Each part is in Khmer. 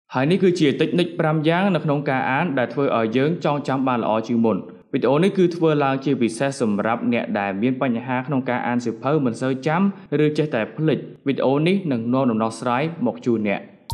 ហើយនេះគឺជាតិចនិច5យ៉ាងនៅក្នុងការអានដែលធ្វើឲ្យយើងចងចាំបានល្អជាងមុនវីដេអូនេះគឺធ្វើឡើងជាពិសេសសម្រាប់អ្នកដែលមានបញ្ហាក្នុងការអានសៀវភៅមិនសូវចាំឬចេះតែភ្លេចវីដេអូនេះនឹងនាំដំណោះស្រាយមកជូនអ្នក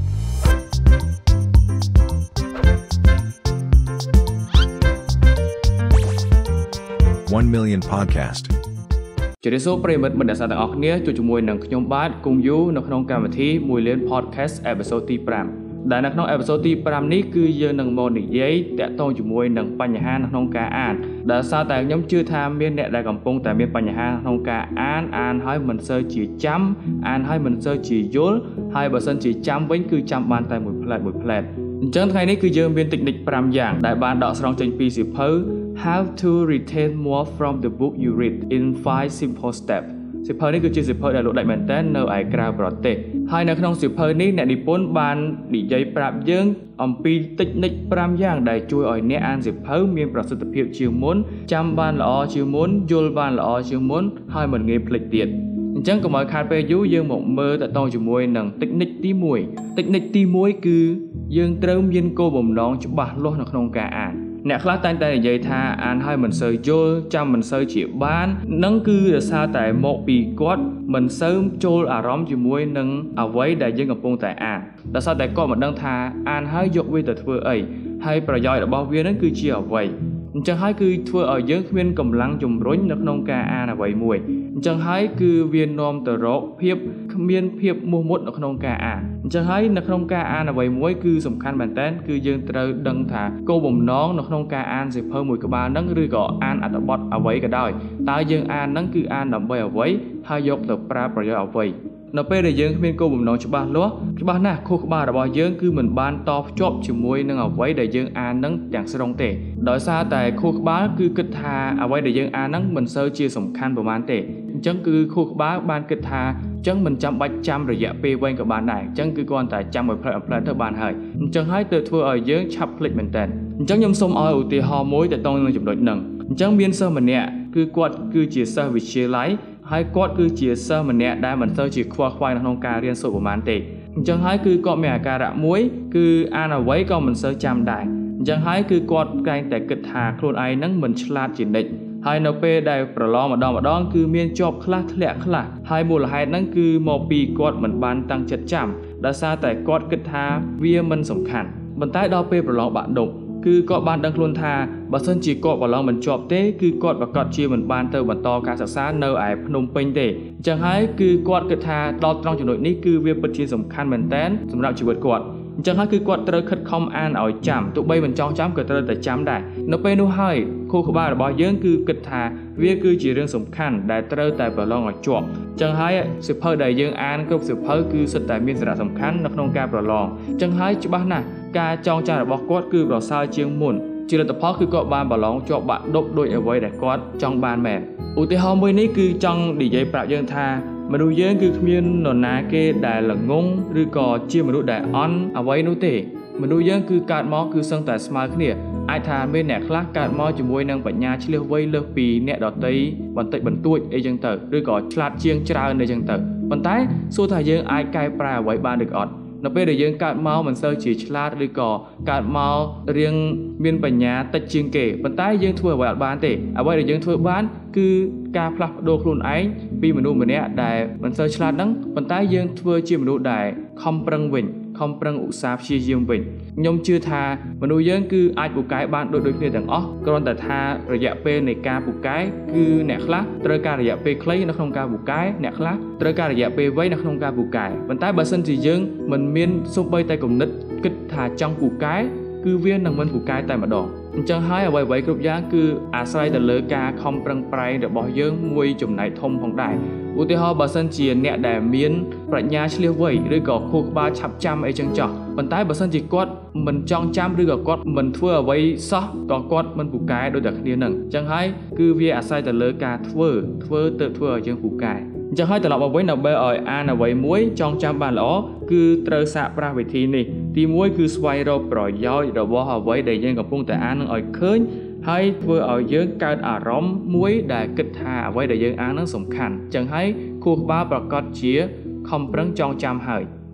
1 million podcast ជម្រាបសួរប្រិយមិត្តអ្នកស្ដាប់ទាំងអស់គ្នាជួបជាមួយនឹងខ្ញុំបាទគង់យូនៅក្នុងកម្មវិធី1 million podcast អេពីសូតទី 5 ដែលនៅក្នុងអេពីសូតទី 5 នេះគឺយើងនឹងមកនិយាយតាក់ទងជាមួយនឹងបញ្ហានៅក្នុងការអានដែលសារតែខ្ញុំជឿថាមានអ្នកដែលកំពុងតែមានបញ្ហាក្នុងការអានហើយមិនសូវជាចាំអានហើយមិនសូវជាយល់ហើយបើសិនជាចាំវិញគឺចាំបានតែមួយផ្លែតអញ្ចឹងថ្ងៃនេះគឺយើងមានតិចនិច5យ៉ាងដែលបានដកស្រង់ចេញពីសៀវភៅHow to retain more from the book you read in 5 simple steps សៀវភៅនេះគឺជាសៀវភៅដែលលោកដាច់មែនទែននៅឯក្រៅប្រទេសហើយនៅក្នុងសៀវភៅនេះអ្នកនិពន្ធបាននិយាយប្រាប់យើងអំពីតិចនិច5យ៉ាងដែលជួយឲ្យអ្នកអានសៀវភៅមានប្រសិទ្ធភាពជាងមុនចាំបានល្អជាងមុនយល់បានល្អជាងមុនហើយមិនងាយភ្លេចទៀតអញ្ចឹងកុំឲ្យខាតពេលយូរយើងមកមើលតទៅជាមួយនឹងតិចនិចទី1តិចនិចទី1គឺយើងត្រូវមានគោលបំណងច្បាស់លាស់នៅក្នុងការអានអ្នកខ្លះតែងតែនិយាយថាអានហើយមិនសូវយល់ចាំមិនសូវជាបាននឹងគឺដោយសារតែមកពីគាត់មិនសូវចូលអារម្មណ៍ជាមួយនឹងអ្វីដែលយើងកំពុងតែអានដោយសារតែគាត់មិនដឹងថាអានហើយយកវាទៅធ្វើអីហើយប្រយោជន៍របស់វានឹងគឺជាអ្វីអញ្ចឹងហើយគឺធ្វើឲ្យយើងគ្មានកម្លាំងជំរុញនៅក្នុងការអានអ្វីមួយអញ្ចឹងហើយគឺវានាំទៅរកភាពគ្មានភាពមោះមុតនៅក្នុងការអានអញ្ចឹងហើយនៅក្នុងការអានអ្វីមួយគឺសំខាន់មែនតើគឺយើងត្រូវដឹងថាគោលបំណងនៅក្នុងការអានសៀវភៅមួយក្បាលហ្នឹងឬក៏អានអត្ថបទអ្វីក៏ដោយតើយើងអានហ្នឹងគឺអានដើម្បីអ្វីហើយយកទៅប្រើប្រយោជន៍អ្វីនៅពេលដែលយើងគ្មានគោលបំណងច្បាស់លាស់ច្បាស់ណាស់ខួរក្បាលរបស់យើងគឺមិនបានតភ្ជាប់ជាមួយនឹងអ្វីដែលយើងអាននឹងទាំងស្រុងទេដោយសារតែខួរក្បាលគឺគិតថាអ្វីដែលយើងអាននឹងមិនសូវជាសំខាន់ប៉ុន្មានទេអញ្ចឹងគឺខួរក្បាលបានគិតថាអញ្ចឹងមិនចាំបាច់ចាំរយៈពេលវែងក៏បានដែរអញ្ចឹងគឺគ្រាន់តែចាំឲ្យផ្លែតទៅបានហើយអញ្ចឹងហើយទៅធ្វើឲ្យយើងឆាប់ភ្លេចមែនតើអញ្ចឹងខ្ញុំសូមឲ្យឧទាហរណ៍មួយទៅទៅនឹងចំណុចហ្នឹងអញ្ចឹងមានសិស្សម្នាក់គឺគាត់គឺជាសិស្សវិទ្យាល័យហើយគាត់គឺជាសិស្សម្នាក់ដែលមិនសូវជាខ្វល់ខ្វាយនៅក្នុងការរៀនសូត្រប្រហែលទេអញ្ចឹងហើយគឺគាត់មានអាការៈមួយគឺអានអ្វីក៏មិនសូវចាំដែរអញ្ចឹងហើយគឺគាត់តែងតែគិតថាខ្លួនឯងហ្នឹងមិនឆ្លាតជានិច្ចហើយនៅពេលដែលប្រឡងម្ដងគឺមានជាប់ខ្លះធ្លាក់ខ្លះហើយមូលហេតុហ្នឹងគឺមកពីគាត់មិនបានតាំងចិត្តចាំដោយសារតែគាត់គិតថាវាមិនសំខាន់ប៉ុន្តែដល់ពេលប្រឡងបាក់ឌុបគឺគាត់បានដឹងខ្លួនថាបើសិនជាគាត់ប្រឡងមិនជាប់ទេគឺគាត់ប្រកាសជាមិនបានទៅបន្តការសិក្សានៅឯភ្នំពេញទេអញ្ចឹងហើយគឺគាត់គិតថាដល់ត្រង់ចំណុចនេះគឺវាពិតជាសំខាន់មែនតើសម្រាប់ជីវិតគាត់អញ្ចឹងហើយគឺគាត់ត្រូវខិតខំអានឲ្យចាំទោះបីមិនចង់ចាំក៏ត្រូវតែចាំដែរនៅពេលនោះហើយខួរក្បាលរបស់យើងគឺគិតថាវាគឺជារឿងសំខាន់ដែលត្រូវតែប្រឡងឲ្យជាប់អញ្ចឹងហើយសៀវភៅដែលយើងអានគ្រប់សៀវភៅគឺសុទ្ធតែមានសារៈសំខាន់នៅក្នុងការប្រឡងអញ្ចឹងហើយច្បាស់ណាស់ការចងចាំរបស់គាត់គឺប្រសើរជាងមុនជាលទ្ធផលគឺគាត់បានប្រឡងជាប់បាក់ឌុបដោយអ្វីដែលគាត់ចង់បានមែនឧទាហរណ៍មួយនេះគឺចង់និយាយប្រាប់យើងថាមនុស្សយើងគឺគ្មាននរណាគេដែលល្ងងឬក៏ជាមនុស្សដែលអន់អ្វីនោះទេមនុស្សយើងគឺកើតមកគឺសឹងតែស្មើគ្នាអាចថាមានអ្នកខ្លះកើតមកជាមួយនឹងបញ្ញាឆ្លៀសវៃលើសពីអ្នកដទៃបន្តិចបន្តួចអីចឹងទៅឬក៏ឆ្លាតជាងច្រើនអីចឹងទៅប៉ុន្តែសួរថាយើងអាចកែប្រែអ្វីបានឬក៏អត់នៅពេលដែលយើងកើតមកមិនសូវជាឆ្លាតឬក៏កើតមករៀងមានបញ្ញាតិចជាងគេប៉ុន្តែយើងធ្វើអ្វីអត់បានទេអ្វីដែលយើងធ្វើបានគឺការផ្លាស់ប្ដូរខ្លួនឯងពីមនុស្សម្នាក់ដែលមិនសូវឆ្លាតហ្នឹងប៉ុន្តែយើងធ្វើជាមនុស្សដែលខំប្រឹងវិញខំប្រឹងឧស្សាហ៍ព្យាយាមវិញខ្ញុំជឿថាមនុស្សយើងគឺអាចពូកែបានដូចគ្នាទាំងអស់គ្រាន់តែថារយៈពេលនៃការពូកែគឺអ្នកខ្លះត្រូវការរយៈពេលខ្លីនៅក្នុងការពូកែអ្នកខ្លះត្រូវការរយៈពេលវែងនៅក្នុងការពូកែប៉ុន្តែបើសិនជាយើងមិនមានសូម្បីតែគំនិតគិតថាចង់ពូកែគឺវានឹងមិនពូកែតែម្ដងអញ្ចឹងហើយអ្វីៗគ្រប់យ៉ាងគឺអាស្រ័យទៅលើការខំប្រឹងប្រែងរបស់យើងមួយចំណែកធំផងដែរឧទាហរណ៍បើសិនជាអ្នកដែលមានប្រាជ្ញាឆ្លៀសវៃឬក៏ខួរក្បាលឆាប់ចាំអីចឹងចោះប៉ុន្តែបើសិនជាគាត់មិនចង់ចាំឬក៏គាត់មិនធ្វើអ្វីសោះក៏គាត់មិនពូកែដូចតែគ្នានឹងអញ្ចឹងហើយគឺវាអាស្រ័យទៅលើការធ្វើទៅធ្វើឲ្យយើងពូកែអញ្ចឹងហើយត្រឡប់មកវិញដើម្បីឲ្យអានអ្វីមួយចងចាំបានល្អគឺត្រូវសាកប្រាស់វិធីនេះទី1គឺស្វែងរកប្រយោជន៍របស់អ្វីដែលយើងកំពុងតែអាននឹងឲ្យឃើញហើយធ្វើឲ្យយើងកើតអារម្មណ៍មួយដែលគិតថាអ្វីដែលយើងអាននឹងសំខាន់អញ្ចឹងហើយខួរក្បាលប្រកាសជាខំប្រឹងចងចាំហើយ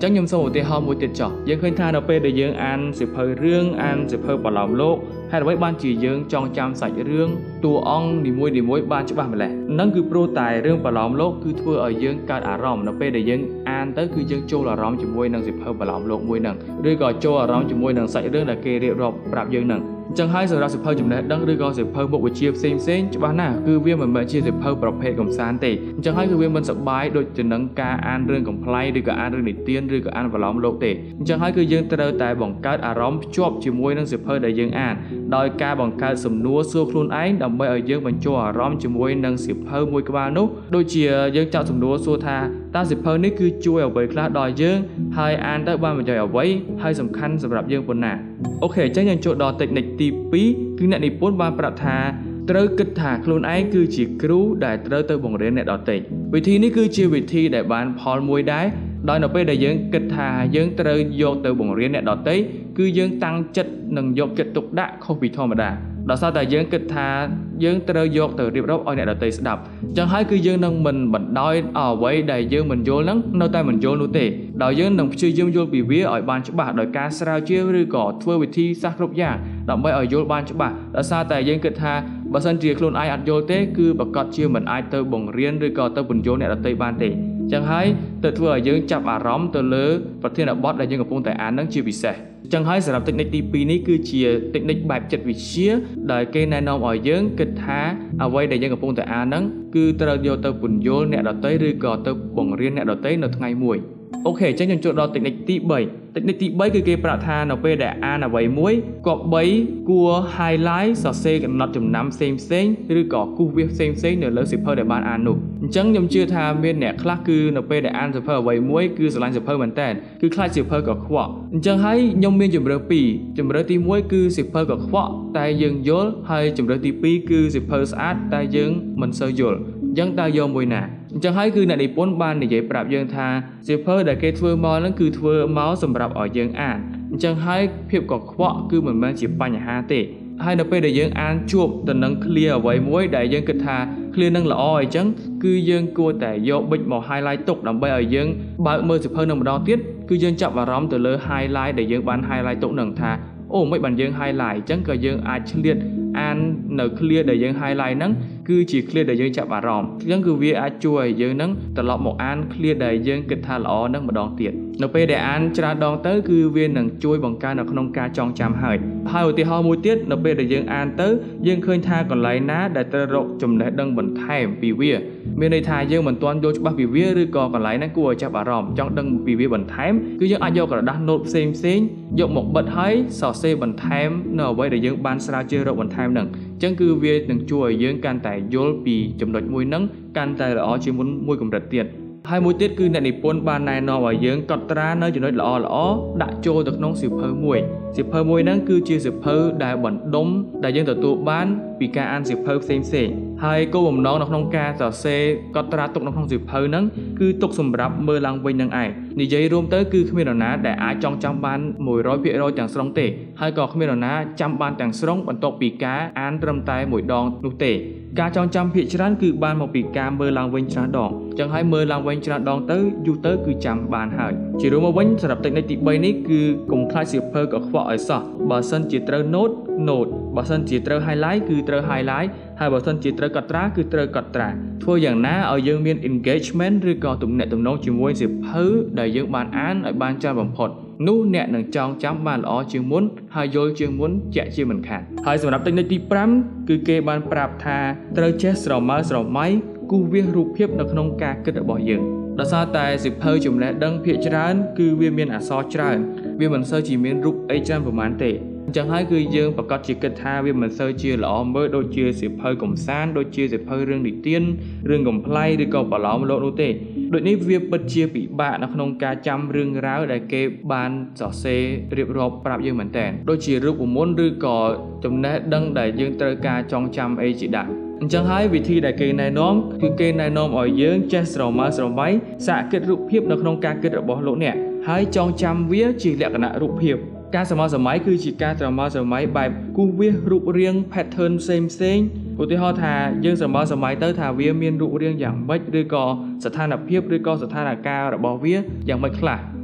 ចឹងខ្ញុំសូមឧទាហរណ៍មួយទៀតចុះយើងឃើញថានៅពេលដែលយើងអានសៀវភៅរឿងអានសៀវភៅប្រឡោមលោកហេតុអ្វីបានជាយើងចងចាំសាច់រឿងតួអង្គនីមួយៗបានច្បាស់ម្ល៉េះហ្នឹងគឺព្រោះតែរឿងប្រឡោមលោកគឺធ្វើឲ្យយើងកើតអារម្មណ៍នៅពេលដែលយើងអានទៅគឺយើងចូលអារម្មណ៍ជាមួយនឹងសៀវភៅប្រឡោមលោកមួយហ្នឹងឬក៏ចូលអារម្មណ៍ជាមួយនឹងសាច់រឿងដែលគេរៀបរាប់ប្រាប់យើងហ្នឹងអញ្ចឹងហើយសម្រាប់សៀវភៅចំណេះដឹងឬក៏សៀវភៅមុខវិជ្ជាផ្សេងច្បាស់ណាស់គឺវាមិនមែនជាសៀវភៅប្រភេទកំសាន្តទេអញ្ចឹងហើយគឺវាមិនសប្បាយដូចទៅនឹងការអានរឿងកំ ប្លែងឬក៏អានរឿងនិទានឬក៏អានប្រឡោមលោកទេអញ្ចឹងហើយគឺយើងត្រូវតែបង្កើតអារម្មណ៍ភ្ជាប់ជាមួយនឹងសៀវភៅដែលយើងអានដោយការបង្កើតសំណួរសួរខ្លួនឯងដើម្បីឲ្យយើងបញ្ចូលអារម្មណ៍ជាមួយនឹងសៀវភៅមួយក្បាលនោះដូចជាយើងចាប់សំណួរសួរថាតើសៀវភៅនេះគឺជួយអ្វីខ្លះដល់យើងហើយអានទៅបានប្រយោជន៍អ្វីហើយសំខាន់សម្រាប់យើងប៉ុណ្ណាអូខេអញ្ចឹងយើងចូលដល់ technique ទី 2 គឺអ្នកនិពន្ធបានប្រាប់ថាត្រូវគិតថាខ្លួនឯងគឺជាគ្រូដែលត្រូវទៅបង្រៀនអ្នកដទៃវិធីនេះគឺជាវិធីដែលបានផលមួយដែរដោយនៅពេលដែលយើងគិតថាយើងត្រូវយកទៅបង្រៀនអ្នកដទៃគឺយើងតាំងចិត្តនិងយកចិត្តទុកដាក់ខុសពីធម្មតាដោយសារតែយើងគិតថាយើងត្រូវយកទៅរៀបរាប់ឲ្យអ្នកដទៃស្ដាប់អញ្ចឹងហើយគឺយើងនឹងមិនបណ្ដោយអ្វីដែលយើងមិនយល់នឹងនៅតែមិនយល់នោះទេដោយយើងនឹងព្យាយាមយល់ពីវាឲ្យបានច្បាស់ដោយការស្រាវជ្រាវឬក៏ធ្វើវិធីសាស្ត្រគ្រប់យ៉ាងដើម្បីឲ្យយល់បានច្បាស់ដោយសារតែយើងគិតថាបើសិនជាខ្លួនឯងអត់យល់ទេគឺប្រកាសជាមិនអាចទៅបង្រៀនឬក៏ទៅបញ្យល់អ្នកដទៃបានទេអញ្ចឹងហើយទៅធ្វើឲ្យយើងចាប់អារម្មណ៍ទៅលើប្រធានបទដែលយើងកំពុងតែអាននឹងជាពិសេសអញ្ចឹងហើយសម្រាប់ technique ទី 2 នេះគឺជា technique បែបចិត្តវិទ្យាដែលគេណែនាំឲ្យយើងគិតថាអ្វីដែលយើងកំពុងតែអានហ្នឹងគឺត្រូវយកទៅពន្យល់អ្នកដទៃឬក៏ទៅបង្រៀនអ្នកដទៃនៅថ្ងៃមួយអូខេអញ្ចឹងយើងចូលដល់ technique ទី 3 technique ទី 3 គឺគេប្រាប់ថានៅពេលដែលអានអ្វីមួយគប្បីគួរ highlight សរសេរកំណត់ចំណាំផ្សេងឬក៏គូសវាសផ្សេងនៅលើសៀវភៅដែលបានអាននោះអញ្ចឹងខ្ញុំជឿថាមានអ្នកខ្លះគឺនៅពេលដែលអានសៀវភៅអ្វីមួយគឺស្រឡាញ់សៀវភៅមែនតើគឺខ្លាចសៀវភៅកខ្វក់អញ្ចឹងហើយខ្ញុំមានជម្រើស2ជម្រើសទី 1 គឺសៀវភៅកខ្វក់តែយើងយល់ហើយជម្រើសទី 2 គឺសៀវភៅស្អាតតែយើងមិនសូវយល់អញ្ចឹងតើយកមួយណាអញ្ចឹងហើយគឺអ្នកនិពន្ធបាននិយាយប្រាប់យើងថាសៀវភៅដែលគេធ្វើមកហ្នឹងគឺធ្វើមកសម្រាប់ឲ្យយើងអានអញ្ចឹងហើយភាពកខ្វក់គឺមិនមែនជាបញ្ហាទេហើយនៅពេលដែលយើងអានជួបទៅនឹង clear អ្វីមួយដែលយើងគិតថា clear នឹងល្អអញ្ចឹងគឺយើងគួរតែយកប៊ិចមក highlight ទុកដើម្បីឲ្យយើងបើកមើលសៀវភៅនឹងម្ដងទៀតគឺយើងចាប់អារម្មណ៍ទៅលើ highlight ដែលយើងបាន highlight ទុកនឹងថាអូមិនបានយើង highlight អញ្ចឹងក៏យើងអាចឆ្លៀតអាននៅ clear ដែលយើង highlight ហ្នឹងគឺជា clear ដែលយើងចាប់អារម្មណ៍អញ្ចឹងគឺវាអាចជួយឲ្យយើងហ្នឹងត្រឡប់មកអាន clear ដែលយើងគិតថាល្អហ្នឹងម្ដងទៀតនៅពេលដែលអានច្រើនដងទៅគឺវានឹងជួយបង្កើននៅក្នុងការចងចាំហើយឧទាហរណ៍មួយទៀតនៅពេលដែលយើងអានទៅយើងឃើញថាកន្លែងណាដែលត្រូវរកចំណេះដឹងបន្ថែមពីវាមានន័យថាយើងមិនទាន់យល់ច្បាស់ពីវាឬក៏កន្លែងហ្នឹងគួរឲ្យចាប់អារម្មណ៍ចង់ដឹងពីវាបន្ថែមគឺយើងអាចយកក្រដាស note ផ្សេងយកមកបិទហើយសរសេរបន្ថែមនៅអ្វីដែលយើងបានស្រាវជ្រាវរកបន្ថែមហ្នឹងអញ្ចឹងគឺវានឹងជួយឲ្យយើងកាន់តែយល់ពីចំណុចមួយហ្នឹងកាន់តែល្អជាងមុនមួយកម្រិតទៀតហើយមួយទៀតគឺអ្នកនិពន្ធបានណែនាំឲ្យយើងកត់ត្រានៅចំណុចល្អដាក់ចូលទៅក្នុងសៀវភៅមួយហ្នឹងគឺជាសៀវភៅដែលបណ្ដុំដែលយើងទទួលបានពីការអានសៀវភៅផ្សេងហើយគោលបំណងនៅក្នុងការសរសេរកត់ត្រាទុកនៅក្នុងសៀវភៅហ្នឹងគឺទុកសម្រាប់មើលឡើងវិញនឹងឯងនិយាយរួមទៅគឺគ្មាននរណាដែលអាចចងចាំបាន 100% ទាំងស្រុងទេហើយក៏គ្មាននរណាចាំបានទាំងស្រុងបន្ទាប់ពីការអានត្រឹមតែមួយដងនោះទេការចងចាំភាគច្រើនគឺបានមកពីការមើលឡើងវិញច្រើនដងអញ្ចឹងហើយមើលឡើងវិញច្រើនដងទៅយូរទៅគឺចាំបានហើយជារួមមកវិញសម្រាប់ technique ទី 3 នេះគឺកុំខ្លាចសៀវភៅកខ្វក់ឲ្យសោះបើសិនជាត្រូវ note បើសិនជាត្រូវ highlight គឺត្រូវ highlight ហើយបើសិនជាត្រូវកត់ត្រាគឺត្រូវកត់ត្រាធ្វើយ៉ាងណាឲ្យយើងមាន engagement ឬក៏ទំនាក់ទំនងជាមួយសៀវភៅដែលយើងបានអានឲ្យបានច្រើនបំផុតនោះអ្នកនឹងចងចាំបានល្អជាងមុនហើយយល់ជាងមុនជាក់ជាមិនខានហើយសម្រាប់ technique ទី 5 គឺគេបានប្រាប់ថាត្រូវចេះស្រមើស្រមៃគូសវាសរូបភាពនៅក្នុងការគិតរបស់យើងដោយសារតែសៀវភៅចំណេះដឹងភាគច្រើនគឺវាមានអក្សរច្រើនវាមិនសូវជាមានរូបអីច្រើនប្រហែលទេអញ្ចឹងហើយគឺយើងប្រកាសជាគិតថាវាមិនសូវជាល្អមើលដូចជាសៀវភៅកំសាន្តដូចជាសៀវភៅរឿងនិទានរឿងកំប្លែងឬក៏ប្រឡោមលោកនោះទេដូចនេះវាពិតជាពិបាកនៅក្នុងការចាំរឿងរ៉ាវដែលគេបានសរសេររៀបរាប់ប្រាប់យើងមែនតើដូចជារូបមន្តឬក៏ចំណេះដឹងដែលយើងត្រូវការចងចាំអីជាដើមអញ្ចឹងហើយវិធីដែលគេណែនាំគឺគេណែនាំឲ្យយើងចេះស្រមើស្រមៃសាកគិតរូបភាពនៅក្នុងការគិតរបស់លោកអ្នកហើយចងចាំវាជាលក្ខណៈរូបភាពការស្រមើស្រមៃគឺជាការស្រមើស្រមៃបែបគូសវាសរូបរាង pattern ផ្សេងឧទាហរណ៍ថាយើងស្រមើស្រមៃទៅថាវាមានរូបរាងយ៉ាងម៉េចឬក៏ស្ថានភាពឬក៏ស្ថានភាពរបស់វាយ៉ាងម៉េចខ្លះ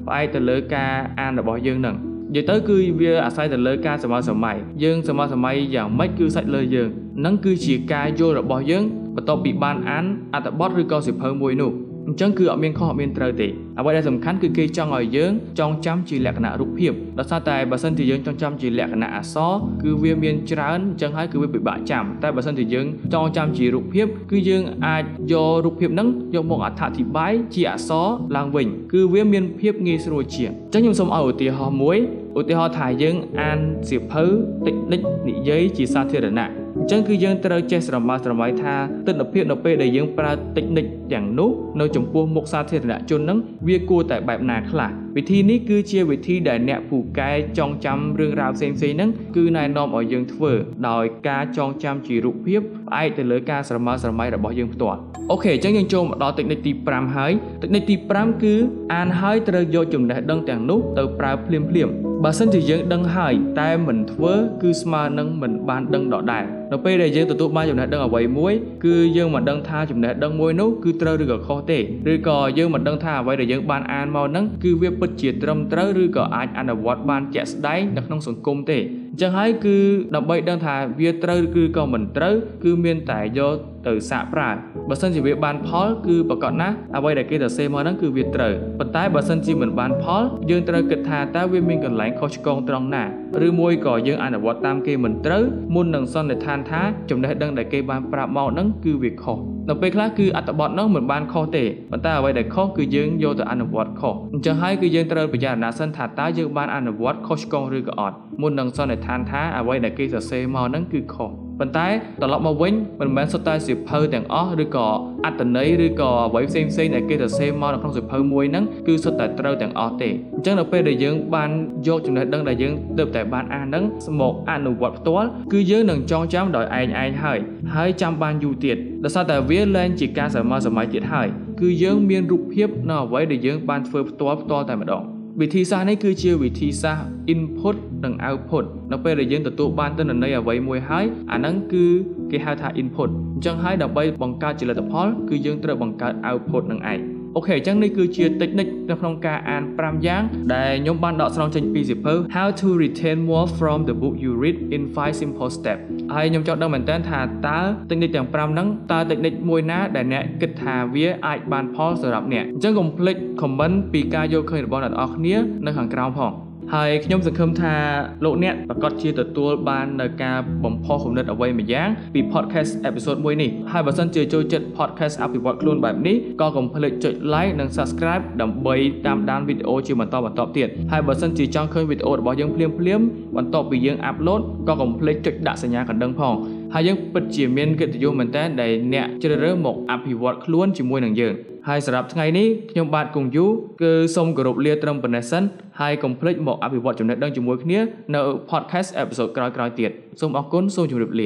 phải từ lời ca an là bỏ dương nè giờ tới cứ việc sai từ lời ca sầm mày dương sầm mày dạng mấy cứ sai lời dương nắng cứ chỉ ca vô là bỏ dương và tao bị ban án ta bót rồi con sụp hơn mùi nụ chẳng cứ ở miền kho miền trời thì vậy đây tầm khán cứ kê cho ngồi dương trong chăm chỉ lẹ nạ rụp hiệp đó sao tại bà sân thì dương trong chăm chỉ lẹ nạ xó cứ viêm miền trán chẳng hay cứ bị bạ chạm tại bà sân thì dương trong chăm chỉ rụp hiệp cứ dương ai do rụp hiệp nắng do một thả thì bái chỉ xó làng vịnh cứ viêm miền hiệp nghi rồi chuyện chẳng nhung xong ở thì họ muối ở thì họ thải dương an diệp hứ tịch ních nị giấy chỉ xa thiệt nạ chẳng cứ dương trời che sầm mai tha tên lập hiện lập để dương pra tịch ních dạng nút nơi trồng pua một xa thiệt nạ chôn nắng việc cua tại bài nà khlaวิธีนี้คือเชียวิธีได้แนบผูกกายจองจำเรื่องราวเซ็งๆนั้นคือนายนอมเอายังเถื่อโดยการจองจำจีรุเพียบไอแต่เลยการสมัยระบอบยังตัวโอเคจังยังโจมต่อเทคนิคตีปรามหายเทคนิคตีปรามคืออ่านหายเตยโยจุ่มได้ดังแต่งนุ๊กเตยปลายเพลียมบาสันที่ยังดังหายแต่เหมือนเถื่อคือสมานังเหมือนบานดังดอกได้เราไปได้ยังตัวมาจุ่มได้ดังเอาไว้มวยคือยังมันดังท่าจุ่มได้ดังมวยนุ๊กคือเตยหรือก็คอเตะหรือก็ยังมันดังท่าไว้ได้ยังบานอ่านมอนั่งคือเวียบเจียดรำเตยหรือก็อาจอันดับวัดบานแจกได้นักน้องสังคมเตะจังให้คือดับใบดังท่าเวียเตยคือก็เหมือนเตยคือเมียนแต่โยtừ xạ prai bà sân chỉ việc ban phó cứ bà còn ná à vậy để kia từ xe mơ nó cứ việc trời bật tái bà sân chỉ mình ban phó dương trời kịch thà ta viên mình cần lãnh coach con trong nà rư môi cỏ dương anh ở vọt tam kia mình trời muôn nằng son để than thá trong đây đăng để kia ban prap màu nó cứ việc khó đặc biệt là cứ at bọt nó mình ban khó tệ bật ta vậy để khó cứ dương vô từ anh ở vọt khó chẳng hay cứ dương trời bây giờ là sân thà ta dương ban anh ở vọt coach con rư cỏ muôn nằng son để than thá à vậy để kia từ xe mơ nó cứ khóบรรทัดตลอดมาวิ่งมันแม้สไตล์สิบเพลแต่งอ้อหรือก่ออัตนัยหรือก่อไว้เซ็งในเกตเซมอในของสิบเพลมวยนั้นคือสไตล์เตอแต่งอ้อเตะจังเราไปได้ยังบานโยกจนได้ดังได้ยังเติบแต่บานอ่านนั้นสมองอ่านหนึ่งวัดตัวคือยังหนึ่งจองจำโดยไอ้ให้จำบานอยู่เตียดแต่สไตล์เวียนเล่นจิการสมัยเตียดให้คือยังเมียนรูปเพียบน่าไว้ได้ยังบานเฟิร์มตัวแต่มาดองวิธีซานี่คือเชื่อวิธีซา input ดัง output นับไปได้ยังตัวบ้านตั้งแต่ในเอาไว้มวยหายอันนั้นคือเกี่ยวกับ input จังให้ดับไปบังการจิตละพอลคือยังตัวบังการ output ดังไอโอเคจังนี่คือเชื่อเทคนิคในโครงการอ่านปรามย่างได้ยมบ้านดอกสนองจังปีสิบเพิ่ม how to retain more from the book you read in 5 simple steps ให้ยมจอดดังเหมือนเต้นทาตาเทคนิคอย่างปรามนั้นตาเทคนิคมวยน้าได้เนี่ยกิจทาเวียไอบานพอสำหรับเนี่ยจังคอมเพล็กคอมเมนต์ปีกาโยเคยบอลดัดออกเนี้ยในขังกราวพองให้ขยมสังคมทาโลกเนี่ยประกอบเชียร์ตัวบานในการบ่มพอของเด็กเอาไว้มาย่างปีพอดแคสต์เอพิโซดมวยนี่ให้บัสซันเจอโจจัดพอดแคสต์อัพวิวัตคลุนแบบนี้ก็กำเพลิดจุดไลค์និង subscribe ដើម្បីតាមដានវីដេអូជាបន្តទៀតហើយបើសិនជាចង់ឃើញវីដេអូរបស់យើងភ្លាមបន្ទាប់ពីយើងអាប់ឡូតក៏កុំភ្លេចចុចដាក់សញ្ញាកណ្ដឹងផងហើយយើងពិតជាមានកិត្តិយសមែនតើដែលអ្នកជ្រើសរើសមកអភិវឌ្ឍខ្លួនជាមួយនឹងយើងហើយសម្រាប់ថ្ងៃនេះខ្ញុំបាទគង់យូគឺសូមគោរពលាត្រឹមប៉ុណ្ណេះសិនហើយកុំភ្លេចមកអភិវឌ្ឍចំណេះដឹងជាមួយគ្នានៅ podcast episode ក្រោយៗទៀតសូមអរគុណសូមជម្រាបលា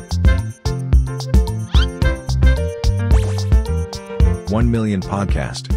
1 million podcast